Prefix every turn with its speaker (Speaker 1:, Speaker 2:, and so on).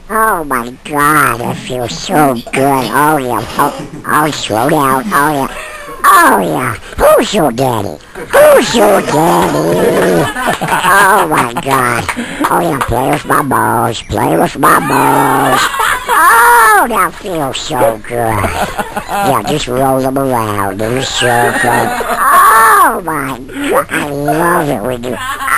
Speaker 1: Oh my God, that feels so good. Oh yeah. Oh, slow down. Oh yeah. Oh yeah. Who's your daddy? Who's your daddy? Oh my God. Oh yeah, play with my balls. Play with my balls. Oh, that feels so good. Yeah, just roll them around in a circle. Oh my God, I love it when you...